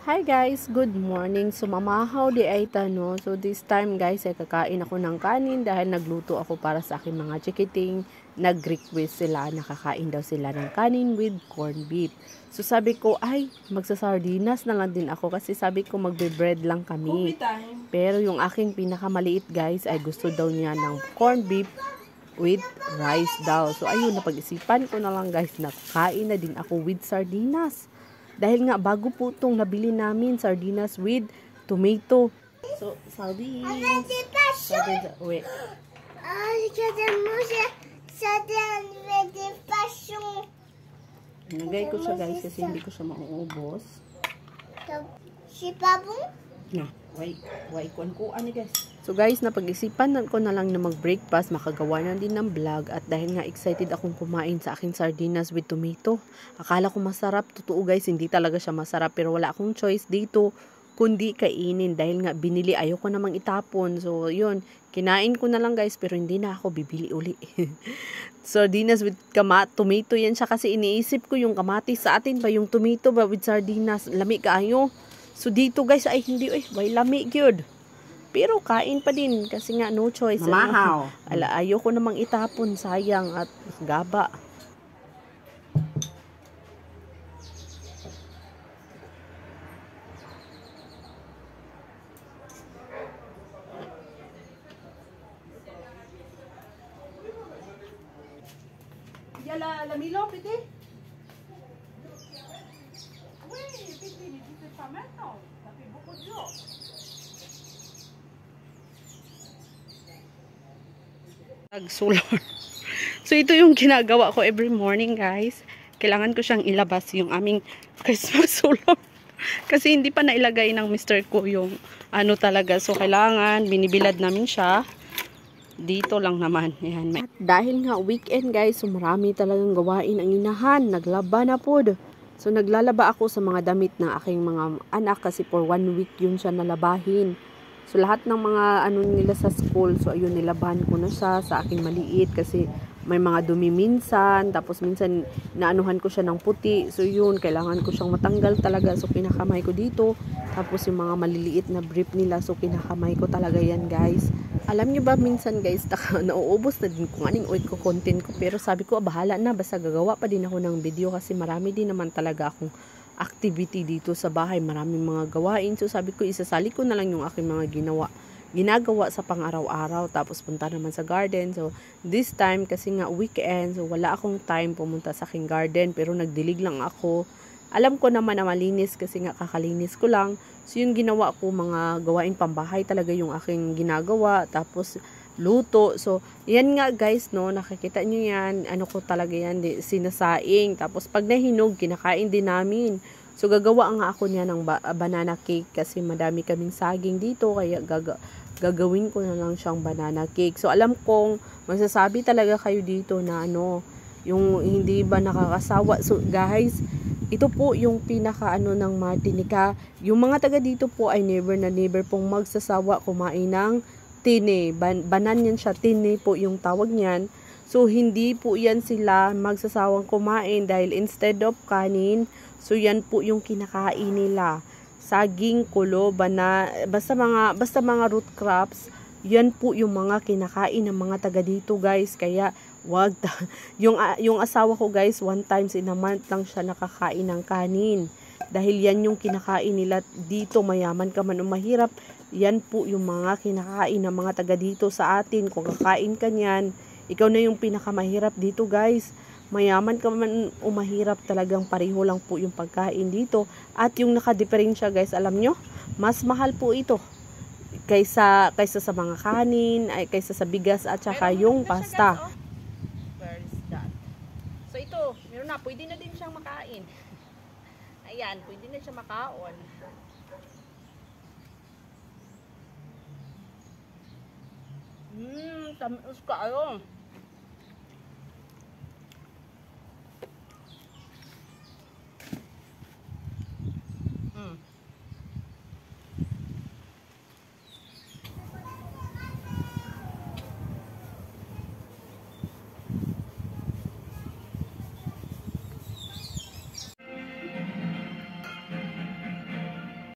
Hi guys, good morning. So mamahaw di ay tano. So this time guys ay kakain ako ng kanin dahil nagluto ako para sa aking mga chikiting. Nag-request sila, nakakain daw sila ng kanin with corned beef. So sabi ko ay magsasardinas na lang din ako kasi sabi ko magbe-bread lang kami. Pero yung aking pinakamaliit guys ay gusto daw niya ng corned beef with rice daw. So ayun, napag-isipan ko na lang guys, nakain na din ako with sardinas. Dahil nga bago po itong nabili namin, sardinas with tomato. So, sardines. Sardines. Wait. Nagay ko siya guys kasi hindi ko siya mauubos. Si Babong? Na, wait ko ani guys. So guys, napag-isipan ko na lang na mag-breakfast, makagawa na din ng vlog at dahil nga excited akong kumain sa aking sardinas with tomato. Akala ko masarap, totoo guys, hindi talaga siya masarap pero wala akong choice dito kundi kainin dahil nga binili, ayoko namang itapon. So yun, kinain ko na lang guys pero hindi na ako bibili uli. Sardinas with tomato yan siya kasi iniisip ko yung kamatis sa atin ba yung tomato ba with sardinas, lami kaayo. So dito guys ay hindi way lami gyud. Pero kain pa din kasi nga no choice. Mamahaw. Ayoko namang itapon, sayang at gaba. Yala lamilo piti. Solar. So ito yung ginagawa ko every morning guys. Kailangan ko siyang ilabas yung aming Christmas solar. Kasi hindi pa nailagay ng Mr. ko yung ano talaga. So kailangan binibilad namin siya. Dito lang naman. Yan. At dahil nga weekend guys, so marami talagang gawain ang inahan. Naglaba na po. So naglalaba ako sa mga damit ng aking mga anak kasi for 1 week yun siya nalabahin. So lahat ng mga ano nila sa school, so ayun nilabahan ko na siya sa aking maliit kasi may mga dumi minsan, tapos minsan naanuhan ko siya ng puti. So yun, kailangan ko siyang matanggal talaga. So kinakamay ko dito. Tapos yung mga maliliit na brief nila, so kinakamay ko talaga yan guys. Alam nyo ba minsan guys, nauubos na din kung aning ko content ko. Pero sabi ko, bahala na, basta gagawa pa din ako ng video kasi marami din naman talaga akong activity dito sa bahay, maraming mga gawain. So sabi ko, isasali ko na lang yung aking mga ginagawa sa pang-araw-araw, tapos punta naman sa garden. So this time kasi nga weekend, so wala akong time pumunta sa aking garden pero nagdilig lang ako. Alam ko naman na malinis kasi nga kakalinis ko lang. So yung ginawa ko, mga gawain pambahay talaga yung aking ginagawa, tapos luto. So yan nga guys, no, nakikita nyo yan, ano ko talaga yan, sinasaing. Tapos pag nahinog, kinakain din namin. So gagawa nga ako niya ng banana cake kasi madami kaming saging dito, kaya gagawin ko na lang siyang banana cake. So alam kong masasabi talaga kayo dito na ano, yung hindi ba nakakasawa. So guys, ito po yung pinaka ano ng Martinica. Yung mga taga dito po ay never na never pong magsasawa kumain ng tine. Banan yan siya, tine po yung tawag niyan. So hindi po yan sila magsasawang kumain dahil instead of kanin, so yan po yung kinakain nila. Saging, kulo, basta mga root crops, yan po yung mga kinakain ng mga taga dito guys. Kaya wag yung asawa ko guys, 1 times in a month lang siya nakakain ng kanin. Dahil yan yung kinakain nila dito, mayaman ka man o mahirap, yan po yung mga kinakain ng mga taga dito sa atin. Kung kakain ka niyan, ikaw na yung pinakamahirap dito guys. Mayaman ka man o mahirap, talagang pareho lang po yung pagkain dito. At yung nakadiferensya guys, alam nyo, mas mahal po ito kaysa sa mga kanin, ay kaysa sa bigas at saka yung pasta. Where is that? So ito, meron na, pwede na din siyang makain. Ayan, pwede na siya makaon. Tamis kayo.